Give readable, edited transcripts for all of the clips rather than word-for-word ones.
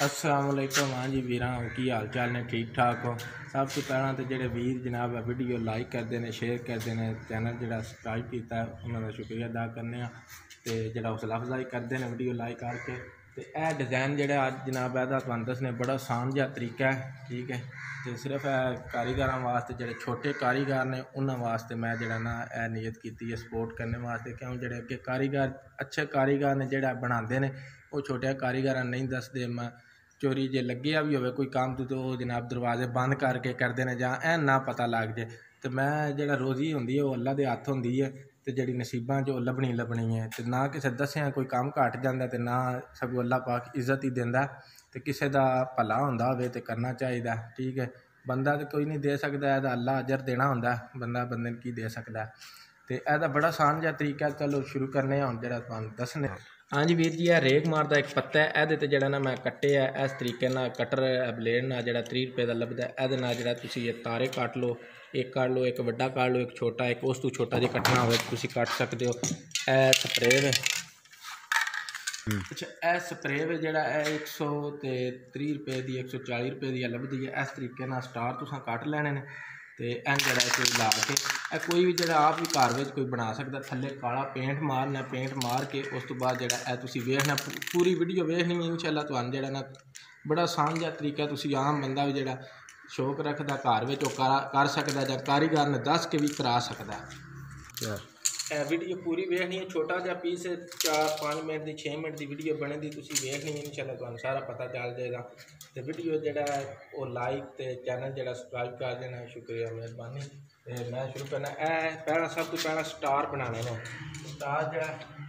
अस्सलाम वालेकुम। हाँ जी वीर, की हाल चाल ने? ठीक ठाक हो? सब तो पहला तो जो वीर जनाब वीडियो लाइक करते हैं, शेयर करते हैं, चैनल जो सबसक्राइब किया उन्होंने शुक्रिया अदा करने, तो जो हौसला अफजाई करते हैं वीडियो लाइक करके। तो यह डिज़ाइन जो अज जनाब यदा तुहानूं दसने बड़ा आसान जहा तरीका है, ठीक है। तो सिर्फ कारीगर वास्ते जो छोटे कारीगर ने उन्होंने वास्ते मैं जो ना यह नीयत की है सपोर्ट करने वास्ते, क्यों जो अगे कारीगर अच्छे कारीगर ने जोड़ा बनाते हैं वो छोटे कारीगर नहीं दसते। मैं चोरी जे लगे भी हो कोई काम तो जनाब दरवाजे बंद करके करते हैं जां ऐ ना पता लग जाए। तो मैं जो रोज़ी होंगी वो अल्लाह के हत्थ होंगी है, तो जी नसीबा जो लभनी है। तो ना किसी दसिया कोई काम घट जाता तो ना सगों अल्लाह पाक इज्जत ही देंदा। तो किसी का भला होंदा होवे तो करना चाहिए, ठीक है। बंदा तो कोई नहीं दे सकता, अल्लाह अजर देना होंदा, बंदा बंदे की दे सकता। तो यह बड़ा आसान जहा तरीका, चलो शुरू करने हम जो दसने। हाँ जी वीर जी, यह रेग मारदा एक पत्ता है, ये जो ना मैं कट्टे है इस तरीके ना कटर ब्लेड ना जो 30 रुपये का लभदा है, ये जो तारे कट लो, एक काट लो, एक वड्डा काट लो, एक छोटा, एक उस तो छोटा जो कटना हो कट सकते हो। यह स्प्रे है। अच्छा, यह स्प्रे है जो 130 रुपये की 140 रुपये की लभदी है। इस तरीके ना स्टार तुसां कट लैने ने, तो इन जरा ला के कोई भी जो आप भी घर में कोई बना सकता। थले काला पेंट मारना, पेंट मार के उस तो बाद जो वेखना पूरी वीडियो वेखनी है इंशाअल्लाह। तुहानूं जो ना बड़ा आसान जहा तरीका, आम बंदा भी जो शौक रखता घर में कर सकता, या कारीगर ने दस के भी करा सकता। वीडियो पूरी वेखनी है, छोटा जहा पीस 4-5 मिनट की 6 मिनट की वीडियो बने दी, तुम वेखनी है इंशाअल्लाह, तुहानूं सारा पता चल जाएगा। तो वीडियो जो लाइक तो चैनल जो सबसक्राइब कर देना, शुक्रिया मेहरबानी। तो मैं शुरू करना। पहला सब तो पहला स्टार बनाने ने। स्टार जो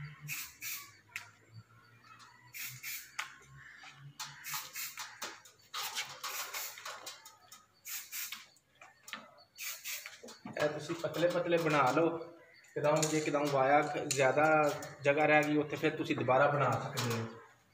तुम पतले पतले बना लो, कदम जे कदम वाया ज़्यादा जगह रह गई उत्थे फिर तुम दोबारा बना सकते हो।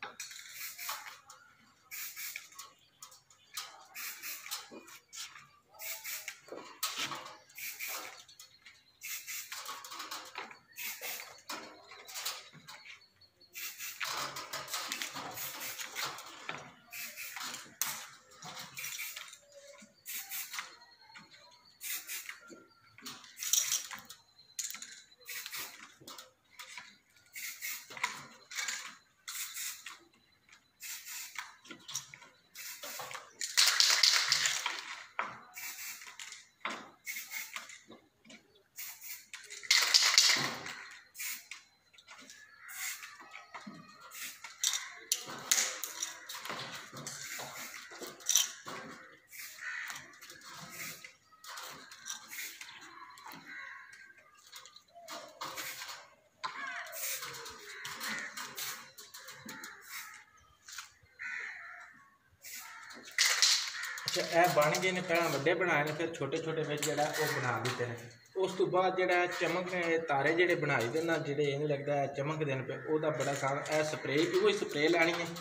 अच्छा, यह बन गए ने, पहला वड्डे बनाए ने, फिर छोटे छोटे में जो बना दिते हैं। उस तो बाद जो चमकने तारे जोड़े बनाए दे ना, जो नहीं लगता है चमकते हैं पे, वह बड़ा सारा यह स्प्रे वही स्प्रे लैनी है।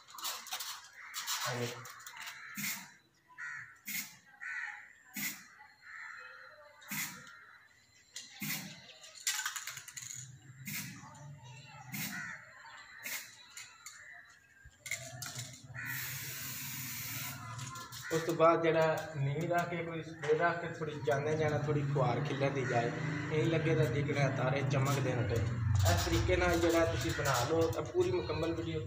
उस तो बाद जो नींव रख के कोई स्प्रे रख के थोड़ी जाने जाना, थोड़ी फुहार खिलती जाए, नहीं लगे तो दिखना तारे चमकते हैं पे। इस तरीके जो बना लो, पूरी मुकम्मल वीडियो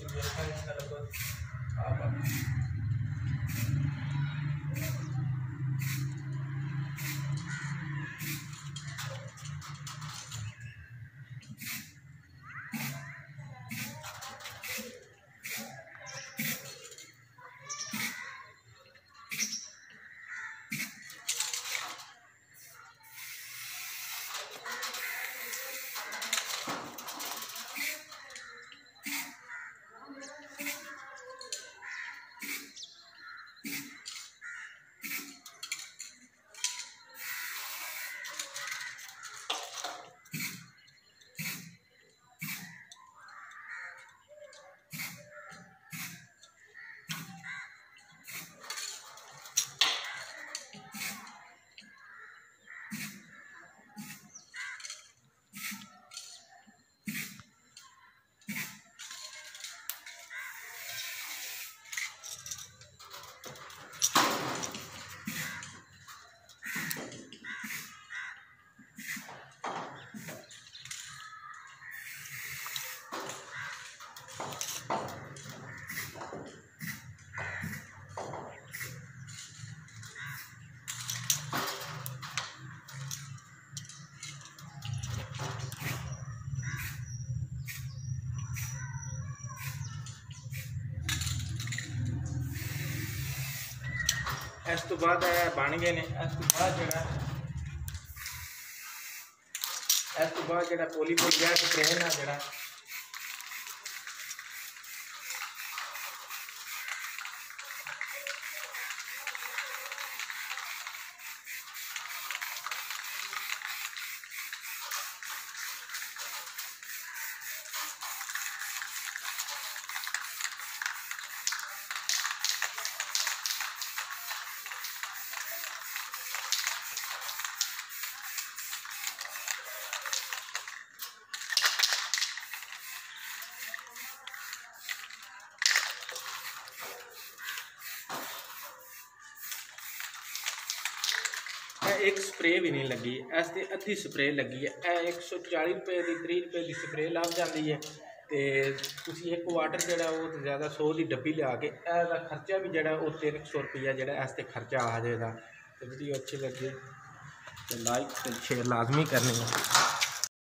इस तो बाद बन गए ने। इस तो बाद जो पोलीपोलिया स्प्रे ना जो एक स्प्रे भी नहीं लगी, इससे अद्धी स्प्रे लगी है। 140 रुपए की 30 रुपए की स्प्रे लग जाती है। तो तुम एक वाटर जो तो ज़्यादा 100 की डब्बी लिया के इसका खर्चा भी जो 300 रुपया जो इससे खर्चा आ जाएगा। तो वीडियो अच्छी लगी तो लाइक शेयर लाजमी करनी है।